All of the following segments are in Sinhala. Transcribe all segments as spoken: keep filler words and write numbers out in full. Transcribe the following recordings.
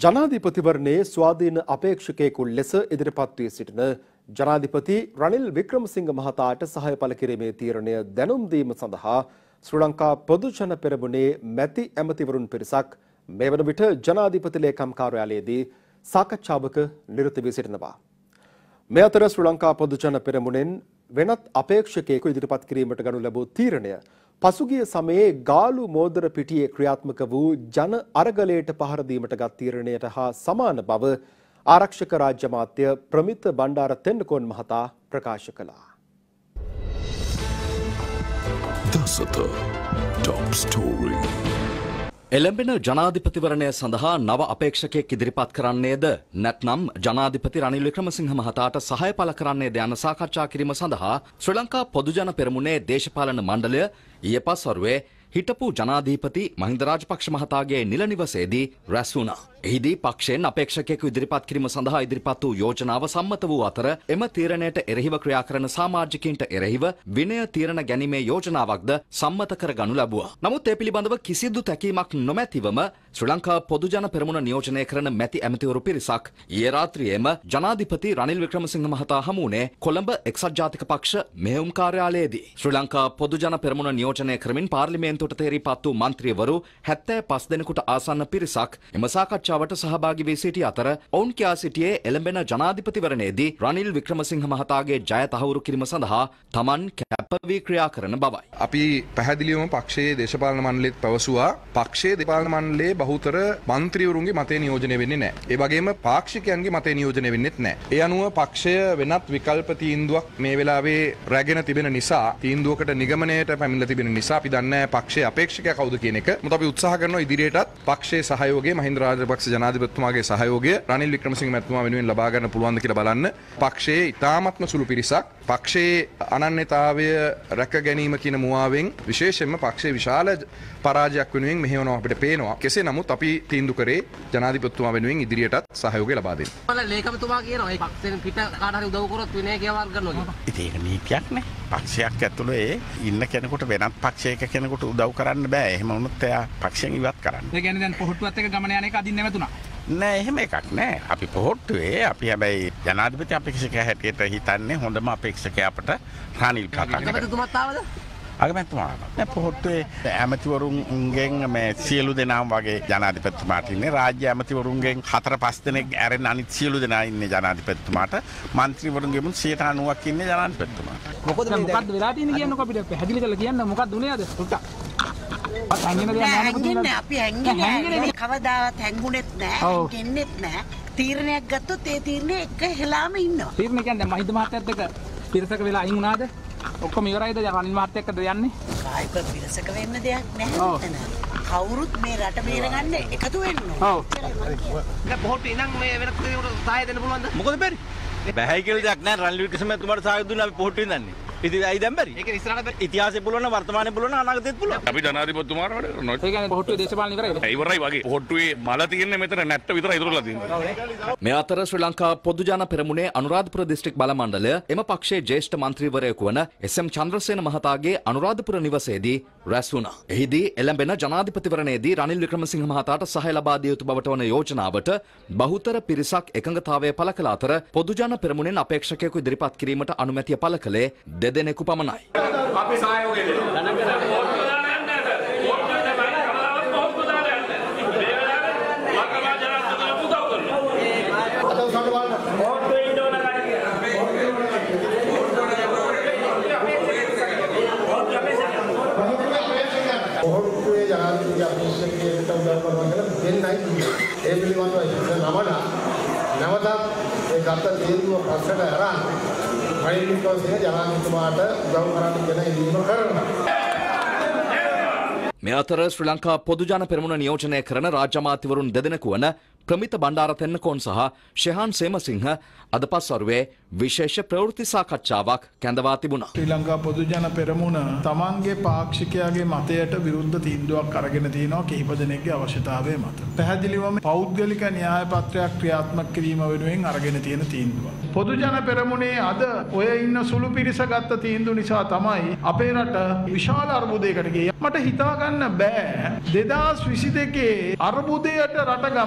ජනාධිපතිවරණයේ ස්වාධීන අපේක්ෂකයෙකු ලෙස ඉදිරිපත් වී සිටින ජනාධිපති රනිල් වික්‍රමසිංහ මහතාට සහාය පළ කිරීමේ තීරණය දැනුම් දීම සඳහා ශ්‍රී ලංකා පොදු ජන පෙරමුණේ මැති ඇමතිවරුන් පිරිසක් මේ වන විට ජනාධිපති ලේකම් කාර්යාලයේදී සාකච්ඡාවක නිරත වී සිටිනවා. මේ අතර ශ්‍රී ලංකා පොදු ජන පෙරමුණෙන් වෙනත් අපේක්ෂකයෙකු ඉදිරිපත් කිරීමට ගනු ලැබූ තීරණය පසුගිය සමයේ ගාලු මෝදර පිටියේ ක්‍රියාත්මක වූ ජන අරගලයට පහර දීමට ගත් තීරණයට හා සමාන බව ආරක්ෂක රාජ්‍ය අමාත්‍ය ප්‍රමිත බණ්ඩාර තෙන්නකෝන් මහතා ප්‍රකාශ කළා. දසත ටොප් ස්ටෝරි. එළඹෙන ජනාධිපතිවරණය සඳහා නව අපේක්ෂකයෙක් ඉදිරිපත් කරන්නේද නැත්නම් ජනාධිපති රනිල් වික්‍රමසිංහ මහතාට සහාය පළ කරන්නේද යන සාකච්ඡා කිරීම සඳහා ශ්‍රී ලංකා පොදු ජන පෙරමුණේ දේශපාලන මණ්ඩලය ඊයේ පස්වරුවේ හිටපු ජනාධිපති මහින්ද රාජපක්ෂ මහතාගේ නිල නිවසේදී රැස් වුණා. එහිදී පක්ෂයෙන් අපේක්ෂකයෙකු ඉදිරිපත් කිරීම සඳහා ඉදිරිපත් වූ යෝජනාව සම්මත වූ අතර එම තීරණයට එරෙහිව ක්‍රියා කරන සමාජිකයින්ට එරෙහිව විනය තීරණ ගැනීමේ යෝජනාවක්ද සම්මත කර ගනු ලැබුවා. නමුත් ඒ පිළිබඳව කිසිදු තැකීමක් නොමැතිවම ශ්‍රී ලංකා පොදු ජන පෙරමුණ නියෝජනය කරන මැති ඇමතිවරු පිරිසක් ඊයේ රාත්‍රියේම ජනාධිපති රනිල් වික්‍රමසිංහ මහතා හමු වුණේ කොළඹ එක්සත් ජාතික පක්ෂ මෙහෙයුම් කාර්යාලයේදී. ශ්‍රී ලංකා පොදු ජන පෙරමුණ නියෝජනය කරමින් පාර්ලිමේන්තුවට තේරීපත් වූ මන්ත්‍රීවරු හැත්තෑ පස් දෙනෙකුට ආසන්න පිරිසක් එම සාකච්ඡාවට සහභාගී වී සිටි අතර ඔවුන් කියා සිටියේ එළඹෙන ජනාධිපතිවරණයේදී රනිල් වික්‍රමසිංහ මහතාගේ ජය තහවුරු කිරීම සඳහා තමන් කැප වී ක්‍රියා කරන බවයි. අපි පැහැදිලිවම පක්ෂයේ දේශපාලන මණ්ඩලෙත් පැවසුවා පක්ෂයේ දේශපාලන මණ්ඩලයේ බහුතර මන්ත්‍රීවරුන්ගේ මතය නියෝජනය වෙන්නේ නැහැ. ඒ වගේම පාක්ෂිකයන්ගේ මතය නියෝජනය වෙන්නේත් නැහැ. ඒ අනුව පක්ෂය වෙනත් විකල්ප තීන්දුවක් මේ වෙලාවේ රැගෙන තිබෙන නිසා තීන්දුවකට නිගමනයට පැමිණලා තිබෙන නිසා අපි දන්නේ නැහැ පක්ෂයේ අපේක්ෂකයා කවුද කියන එක. මොකද අපි උත්සාහ කරනවා ඉදිරියටත් පක්ෂයේ සහයෝගය මහින්ද රාජපක්ෂ ජනාධිපතිතුමාගේ සහයෝගය රනිල් වික්‍රමසිංහ මහත්මයා වෙනුවෙන් ලබා ගන්න පුළුවන්ද කියලා බලන්න. පක්ෂයේ ඉතාමත්ම සුළු පිරිසක් පක්ෂයේ අනන්‍යතාවය රැක ගැනීම කියන මුවාවෙන් විශේෂයෙන්ම පක්ෂයේ විශාල පරාජයක් වෙනුවෙන් මෙහෙවනවා අපිට පේනවා. කෙසේ නමුත් අපි තීන්දුව කරේ ජනාධිපතිතුමා වෙනුවෙන් ඉදිරියටත් සහයෝගය ලබා දෙන්න. මම ලේකම්තුමා කියනවා මේ පක්ෂයෙන් පිට කාට හරි උදව් කරොත් විනය කියවල් කරනවා කියලා. ඉතින් ඒක නීතියක් නේ. පක්ෂයක් ඇතුළේ ඉන්න කෙනෙකුට වෙනත් පක්ෂයක කෙනෙකුට උදව් කරන්න බෑ. එහෙම වුණොත් එයා පක්ෂයෙන් ඉවත් කරන්න. ඒ කියන්නේ දැන් පොහොට්ටුවත් එක ගමන යන එක අදින්න නැවතුණා. නෑ එහෙම එකක් නෑ. අපි පොහොට්ටුවේ අපි හැබැයි ජනාධිපති අපේක්ෂකයා හැටියට හිතන්නේ හොඳම අපේක්ෂකයා අපට රනිල් කතා කරනවා. ජනාධිපතිතුමාත් ආවද? අගමැතිතුමා නෑ පොහොට්ටුවේ ඇමතිවරුන්ගෙන් මේ සියලු දෙනාම වගේ ජනාධිපතිතුමාට ඉන්නේ. රාජ්‍ය ඇමතිවරුන්ගෙන් හතර පහ දෙනෙක් ඇරෙන අනිත් සියලු දෙනා ඉන්නේ ජනාධිපතිතුමාට. මන්ත්‍රීවරුන්ගෙන් සියයට අනූවක් ඉන්නේ ජනාධිපතිතුමාට. මොකද මොකද්ද වෙලා තියෙන්නේ කියන්නකො අපිට පැහැදිලි කරලා කියන්න මොකක්ද උනේ අද? ටුට්ටක්. හැංගෙන්නේ අපි හැංගෙන්නේ කවදාවත් හැංගුනේත් නෑ හැංගෙන්නෙත් නෑ තීරණයක් ගත්තොත් ඒ තීරණය එක හෙලාම ඉන්නවා. තීරණය කියන්නේ මහින්ද මහත්තයත් එක්ක පිරිසක වෙලා අයින් වුණාද? ඔක්කොම ඉවරයිද? රනිල් මහත්තයා එක්කද යන්නේ? කායික පිරිසක වෙන්න දෙයක් නැහැ. කවුරුත් මේ රට බේරගන්න එකතු වෙන්න ඕනේ. ඔව්. දැන් පොහොට්ටු ඉනම් මේ වෙනත් කෙනෙකුට සහාය දෙන්න පුළුවන්ද? මොකද බැරි? බැහැයි කියලා දෙයක් නැහැ. රනිල් වික්‍රමතුමාට සහාය දුන්නා අපි පොහොට්ටු ඉඳන්නේ. ඉතින් ඇයි දැන් බැරි? ඒක ඉස්සරහට ඉතිහාසෙ පුළුවන් වර්තමානයේ පුළුවන් අනාගතෙත් පුළුවන්. අපි ජනාධිපතිතුමාට වැඩ කරනවා. ඒ කියන්නේ පොහොට්ටුවේ දේශපාලන ඉවරයිද? ඉවරයි වගේ. පොහොට්ටුවේ මල තියෙන්නේ මෙතන නැට්ට විතරයි ඉතුරුලා තියෙන්නේ. මේ අතර ශ්‍රී ලංකා පොදු ජන පෙරමුණේ අනුරාධපුර දිස්ත්‍රික් බල මණ්ඩලය එම පක්ෂයේ ජ්‍යෙෂ්ඨ මන්ත්‍රීවරයෙකු වන එස් එම් චන්ද්‍රසේන මහතාගේ අනුරාධපුර නිවසේදී රැස් වුණා. එහිදී එළඹෙන ජනාධිපතිවරණයේදී රනිල් වික්‍රමසිංහ මහතාට සහාය ලබා දිය යුතු බවට වන යෝජනාවට බහුතර පිරිසක් එකඟතාවය පළ කළ අතර පොදු ජන පෙරමුණෙන් අපේක්ෂකයෙකු ඉදිරිපත් කිරීමට අනුමැතිය පළ කළේ දෙදෙනෙකු පමණයි. අපි සහයෝගය දෙනවා. පොහොට්ටුවේ ජනාධිපති අපේක්ෂකයෙකුට උදව් කරනවා කියලා දෙන්නයි ඒ පිළිබඳව නමන නැවතත් ඒ ගත තීන්දුව පස්සට අරන් මෛත්‍රීකෝසේ ජනාධිපතිතුමාට උදව් කරන්න කියන ඉල්ලීම කරනවා. මේ අතර ශ්‍රී ලංකා පොදු ජන පෙරමුණ නියෝජනය කරන රාජ්‍ය අමාත්‍යවරුන් දෙදෙනෙකු වන ප්‍රමිත බණ්ඩාර තෙන්නකෝන් සහ ශෙහාන් සේමසිංහ අද පස්වරුවේ විශේෂ ප්‍රවෘත්ති සාකච්ඡාවක් කැඳවා තිබුණා. ශ්‍රී ලංකා පොදු ජන පෙරමුණ තමන්ගේ පාක්ෂිකයාගේ මතයට විරුද්ධ තීන්දුවක් අරගෙන තියෙනවා කිහිප දෙනෙක්ගේ අවශ්‍යතාවය මත. පැහැදිලිවම පෞද්ගලික න්‍යාය පත්‍රයක් ක්‍රියාත්මක කිරීම වෙනුවෙන් අරගෙන තියෙන තීන්දුවක්. පොදු ජන පෙරමුණේ අද ඔය ඉන්න සුළු පිරිස ගත්ත තීන්දුව නිසා තමයි අපේ රට විශාල අර්බුදයකට ගියේ. මට හිතා ගන්න බෑ දෙදාස් විසි දෙකේ අර්බුදයට රට ගමන් කරා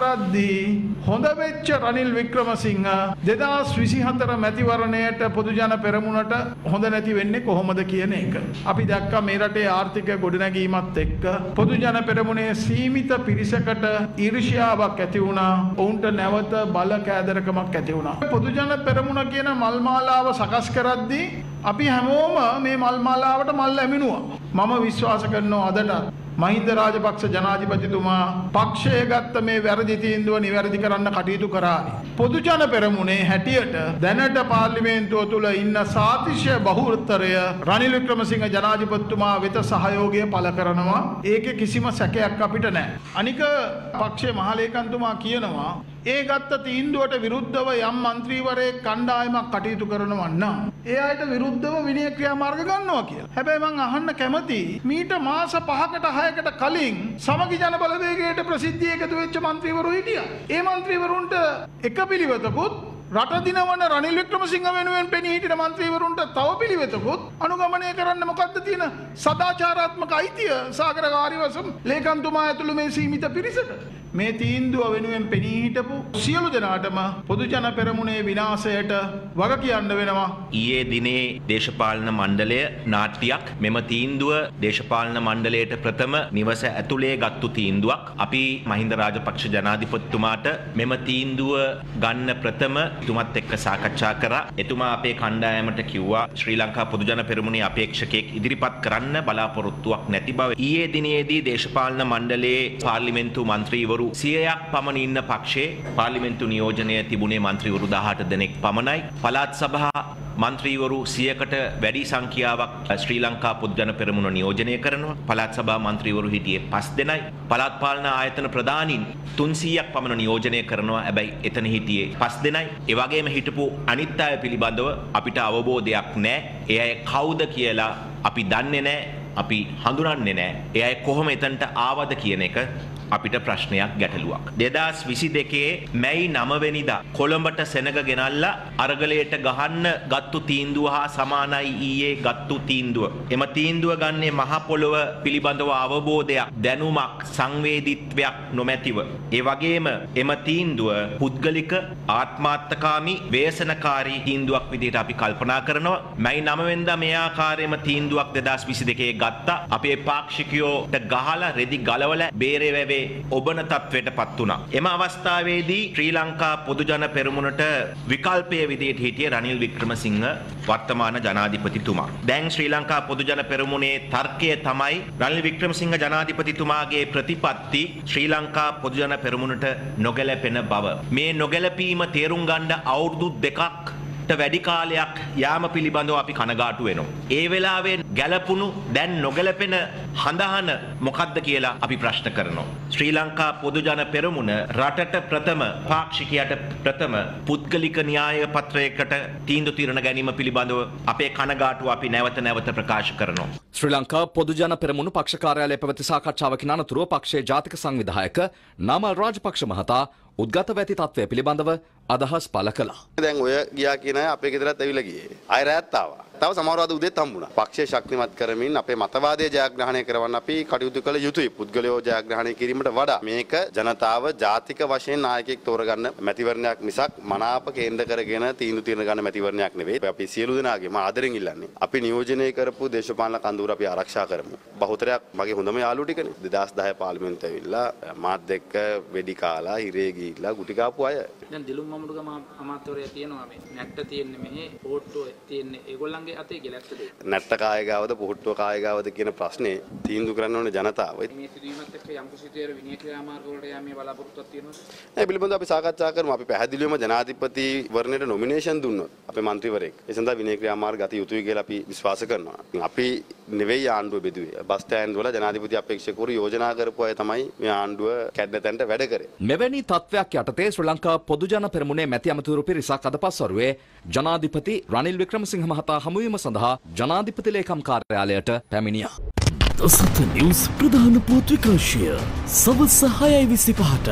කරද්දී හොඳ වෙච්ච රනිල් වික්‍රමසිංහ දෙදාස් විසිහතර මැතිවරණයට පොදු ජන පෙරමුණට හොඳ නැති වෙන්නේ කොහොමද කියන එක. අපි දැක්කා මේ රටේ ආර්ථික ගොඩනැගීමත් එක්ක පොදු ජන පෙරමුණේ සීමිත පිරිසකට ඊර්ෂ්‍යාවක් ඇති වුණා. ඔවුන්ට නැවත බල කෑදරකමක් ඇති වුණා. පොදු ජන පෙරමුණ කියන මල් මාලාව සකස් කරද්දී අපි හැමෝම මේ මල් මාලාවට මල් ඇමිනුවා. මම විශ්වාස කරනවා අදට මහින්ද රාජපක්ෂ ජනාධිපතිතුමා පක්ෂය ගත්ත මේ වැරදි තීන්දුව නිවැරදි කරන්න කටයුතු කරාවි. පොදු ජන පෙරමුණේ හැටියට දැනට පාර්ලිමේන්තුව තුළ ඉන්න සාතිශය බහුතරය රනිල් වික්‍රමසිංහ ජනාධිපතිතුමා වෙත සහයෝගය පළ කරනවා. ඒකේ කිසිම සැකයක් අපිට නැහැ. අනික පක්ෂයේ මහලේකම්තුමා කියනවා ඒ ගත්ත තීන්දුවට විරුද්ධව යම් മന്ത്രിවරයෙක් කණ්ඩායමක් කටයුතු කරනවා නම් ඒ අයට විරුද්ධව විනය ක්‍රියාමාර්ග ගන්නවා කියලා. හැබැයි මම අහන්න කැමතියි මීට මාස පහකට හයකට කලින් සමගි ජන බලවේගයට ප්‍රසිද්ධිය එකතු වෙච්ච മന്ത്രിවරු හිටියා. ඒ മന്ത്രിවරුන්ට එක පිළිවෙතකුත් රට දිනවන රනිල් වික්‍රමසිංහ වෙනුවෙන් පෙනී හිටින മന്ത്രിවරුන්ට තව පිළිවෙතකුත් අනුගමනය කරන්න මොකද්ද තියෙන සදාචාරාත්මක අයිතිය සාගර කාර්යවසම් ලේකම්තුමා ඇතුළු මේ සීමිත පිරිසට මේ තීන්දුව වෙනුවෙන් පෙනී හිටපු සියලු දෙනාටම පොදු ජන පෙරමුණේ විනාශයට වග කියන්න වෙනවා. ඊයේ දිනේ දේශපාලන මණ්ඩලය නාට්‍යයක් මෙම තීන්දුව දේශපාලන මණ්ඩලයට ප්‍රථම නිවස ඇතුලේ ගත්තු තීන්දුවක්. අපි මහින්ද රාජපක්ෂ ජනාධිපතිතුමාට මෙම තීන්දුව ගන්න ප්‍රථම එතුමත් එක්ක සාකච්ඡා කරා. එතුමා අපේ කණ්ඩායමට කිව්වා ශ්‍රී ලංකා පොදු ජන පෙරමුණේ අපේක්ෂකයෙක් ඉදිරිපත් කරන්න බලාපොරොත්තුවක් නැති බව. ඊයේ දිනේදී දේශපාලන මණ්ඩලයේ පාර්ලිමේන්තු මන්ත්‍රීවරු සියයක් පමණ ඉන්න පක්ෂයේ පාර්ලිමේන්තු නියෝජනය තිබුණේ මන්ත්‍රීවරු දහඅට දෙනෙක් පමණයි. පළාත් සභා මන්ත්‍රීවරු සියයකට වැඩි සංඛ්‍යාවක් ශ්‍රී ලංකා පොදු ජන පෙරමුණ නියෝජනය කරනවා. පළාත් සභා මන්ත්‍රීවරු හිටියේ පස් දෙනයි. පළාත් පාලන ආයතන ප්‍රධානීන් තුන්සීයක් පමණ නියෝජනය කරනවා. හැබැයි එතන හිටියේ පස් දෙනයි. ඒ වගේම හිටපු අනිත් අය පිළිබඳව අපිට අවබෝධයක් නැහැ. ඒ අය කවුද කියලා අපි දන්නේ නැහැ. අපි හඳුනන්නේ නැහැ. ඒ අය කොහොම එතනට ආවද කියන එක අපිට ප්‍රශ්නයක් ගැටලුවක්. දෙදාස් විසි දෙකේ මැයි නව වෙනිදා කොළඹට සෙනග ගෙනල්ලා අරගලයට ගහන්න ගත්තු තීන්දුව හා සමානයි ඊයේ ගත්තු තීන්දුව. එම තීන්දුව ගන්නේ මහ පොළොව පිළිබඳව අවබෝධයක්, දැනුමක්, සංවේදීත්වයක් නොමැතිව. ඒ වගේම එම තීන්දුව පුද්ගලික ආත්මාර්ථකාමී ව්‍යසනකාරී තීන්දුවක් විදිහට අපි කල්පනා කරනවා. මැයි නව වෙනිදා මේ ආකාරයෙන්ම තීන්දුවක් දෙදාස් විසි දෙකේ ගත්තා. අපේ පාක්ෂිකයෝට ගහලා රෙදි ගලවලා බේරේ වැවේ ඔබන තත්වයට පත් වුණා. එම අවස්ථාවේදී ශ්‍රී ලංකා පොදු ජන පෙරමුණට විකල්පයේ විදිහට හිටියේ රනිල් වික්‍රමසිංහ වර්තමාන ජනාධිපතිතුමා. දැන් ශ්‍රී ලංකා පොදු ජන පෙරමුණේ තර්කය තමයි රනිල් වික්‍රමසිංහ ජනාධිපතිතුමාගේ ප්‍රතිපත්ති ශ්‍රී ලංකා පොදු ජන පෙරමුණට නොගැලපෙන බව. මේ නොගැලපීම තේරුම් ගන්න අවුරුදු දෙකක් වැඩි කාලයක් යාම පිළිබඳව අපි කනගාටු වෙනවා. ඒ වෙලාවේ ගැලපුණු දැන් නොගැලපෙන හඳහන මොකක්ද කියලා අපි ප්‍රශ්න කරනවා. ශ්‍රී ලංකා පොදු ජන පෙරමුණ රටට ප්‍රථම පාක්ෂිකයට ප්‍රථම පුද්ගලික න්‍යාය පත්‍රයකට තීන්දුව తీරන ගැනීම පිළිබඳව අපේ කනගාටුව අපි නැවත නැවත ප්‍රකාශ කරනවා. ශ්‍රී ලංකා පොදු ජන පෙරමුණ පක්ෂ කාර්යාලයේ පැවති සාකච්ඡාවකින් අනතුරුව පක්ෂයේ ජාතික සංවිධායක නාමල් රාජපක්ෂ මහතා උද්ගත වැති තත්ත්වය පිළිබඳව අදහස් පළ කළා. දැන් ඔය ගියා කියන අය අපේ ගෙදරත් ඇවිල්ලා ගියේ. අය රැත් ආවා. තව සමහරවද උදේත් හම්බුණා. පක්ෂය ශක්තිමත් කරමින් අපේ මතවාදය ජයග්‍රහණය කරවන්න අපි කටයුතු කළ යුතුයි. පුද්ගලයෝ ජයග්‍රහණය කිරීමට වඩා මේක ජනතාව ජාතික වශයෙන් නායකයෙක් තෝරගන්න මැතිවරණයක් මිසක් මනාප කේන්ද්‍ර කරගෙන තීන්දුව తీරන ගන්න මැතිවරණයක් නෙවෙයි. අපි සියලු දෙනාගේම ආදරෙන් ඉල්ලන්නේ. අපි නියෝජනය කරපු දේශපාලන කඳවුර අපි ආරක්ෂා කරමු. බහුතරයක් මගේ හොඳම යාළුවෝ ටිකනේ. දෙදාස් දහය පාර්ලිමේන්තුවේ ඇවිල්ලා මාත් එක්ක වෙඩි කාලා හිරේ ගිහිල්ලා ගුටි කාපු අය. දැන් දිලුම් මමුඩුගම අමාත්‍යවරයා තියෙනවා මේ නැට්ට තියෙන්නේ මෙහි ඕට්ටුව තියෙන්නේ ඒගොල්ලන්ගේ අතේ කියලා ඇත්තද? නැට්ට කාය ගාවද පුහුට්ටුව කාය ගාවද කියන ප්‍රශ්නේ තීන්දුව කරන්න ඕනේ ජනතාව. මේ සිදුවීමත් එක්ක යම් කිසිතේර විනය ක්‍රියාමාර්ග වලට යෑමේ බලාපොරොත්තුවක් තියෙනවද? ඒ පිළිබඳව අපි සාකච්ඡා කරමු. අපි පැහැදිලිවම ජනාධිපති වර්ණයට නොමිනේෂන් දුන්නොත් අපේ മന്ത്രിවරයෙක් ඒ සඳහා විනය ක්‍රියාමාර්ග ගත යුතුයි කියලා අපි විශ්වාස කරනවා. අපි නෙවෙයි ආණ්ඩුව බෙදුවේ. බස් ස්ටෑන්ඩ් වල ජනාධිපති අපේක්ෂකවරු යෝජනා කරපු අය තමයි මේ ආණ්ඩුව කැඩෙන තැනට වැඩ කරේ. මෙවැනි තත්ත්වයක් යටතේ ශ්‍රී ලංකා පොදු ජන පෙරමුණේ මැති අමතුරු පිරිසක් අද පස්වරුවේ ජනාධිපති රනිල් වික්‍රමසිංහ මහතා හමුවීම සඳහා ජනාධිපති ලේකම් කාර්යාලයට පැමිණියා. දසත නිවුස් ප්‍රධාන පුවත් විකාශය සවස් හයයි විසිපහට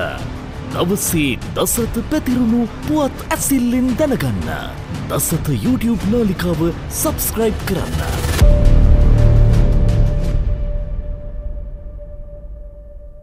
දවසේ දසත පැතිරුණු පුවත් ඇසිල්ලෙන් දැනගන්න දසත YouTube නාලිකාව සබස්ක්‍රයිබ් කරන්න.